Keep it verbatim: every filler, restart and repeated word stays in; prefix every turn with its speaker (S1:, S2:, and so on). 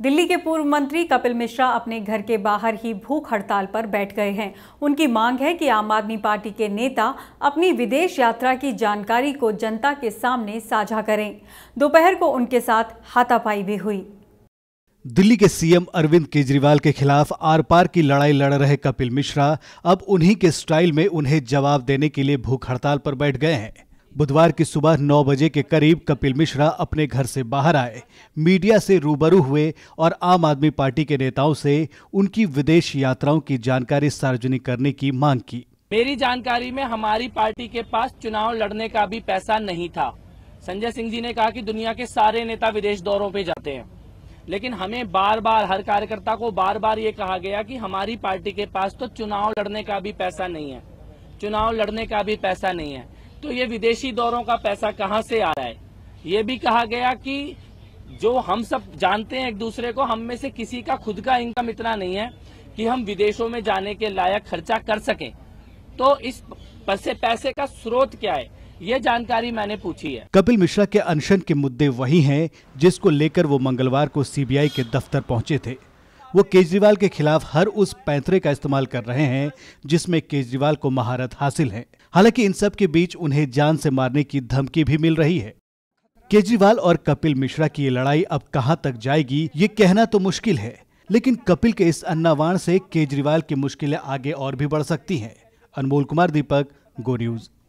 S1: दिल्ली के पूर्व मंत्री कपिल मिश्रा अपने घर के बाहर ही भूख हड़ताल पर बैठ गए हैं। उनकी मांग है कि आम आदमी पार्टी के नेता अपनी विदेश यात्रा की जानकारी को जनता के सामने साझा करें। दोपहर को उनके साथ हाथापाई भी हुई।
S2: दिल्ली के सीएम अरविंद केजरीवाल के खिलाफ आर पार की लड़ाई लड़ रहे कपिल मिश्रा अब उन्हीं के स्टाइल में उन्हें जवाब देने के लिए भूख हड़ताल पर बैठ गए हैं। बुधवार की सुबह नौ बजे के करीब कपिल मिश्रा अपने घर से बाहर आए, मीडिया से रूबरू हुए और आम आदमी पार्टी के नेताओं से उनकी विदेश यात्राओं की जानकारी सार्वजनिक करने की मांग की।
S3: मेरी जानकारी में हमारी पार्टी के पास चुनाव लड़ने का भी पैसा नहीं था। संजय सिंह जी ने कहा कि दुनिया के सारे नेता विदेश दौरों पे जाते हैं, लेकिन हमें बार बार हर कार्यकर्ता को बार बार ये कहा गया कि हमारी पार्टी के पास तो चुनाव लड़ने का भी पैसा नहीं है, चुनाव लड़ने का भी पैसा नहीं है, तो ये विदेशी दौरों का पैसा कहां से आ रहा है। ये भी कहा गया कि जो हम सब जानते हैं एक दूसरे को, हम में से किसी का खुद का इनकम इतना नहीं है कि हम विदेशों में जाने के लायक खर्चा कर सकें। तो इस पैसे पैसे का स्रोत क्या है, ये जानकारी मैंने पूछी है।
S2: कपिल मिश्रा के अनशन के मुद्दे वही हैं जिसको लेकर वो मंगलवार को सीबीआई के दफ्तर पहुंचे थे। वो केजरीवाल के खिलाफ हर उस पैंतरे का इस्तेमाल कर रहे हैं जिसमें केजरीवाल को महारत हासिल है। हालांकि इन सब के बीच उन्हें जान से मारने की धमकी भी मिल रही है। केजरीवाल और कपिल मिश्रा की ये लड़ाई अब कहां तक जाएगी ये कहना तो मुश्किल है, लेकिन कपिल के इस अन्नावाण से केजरीवाल की मुश्किलें आगे और भी बढ़ सकती हैं। Anmol Kumar Deepak, go news.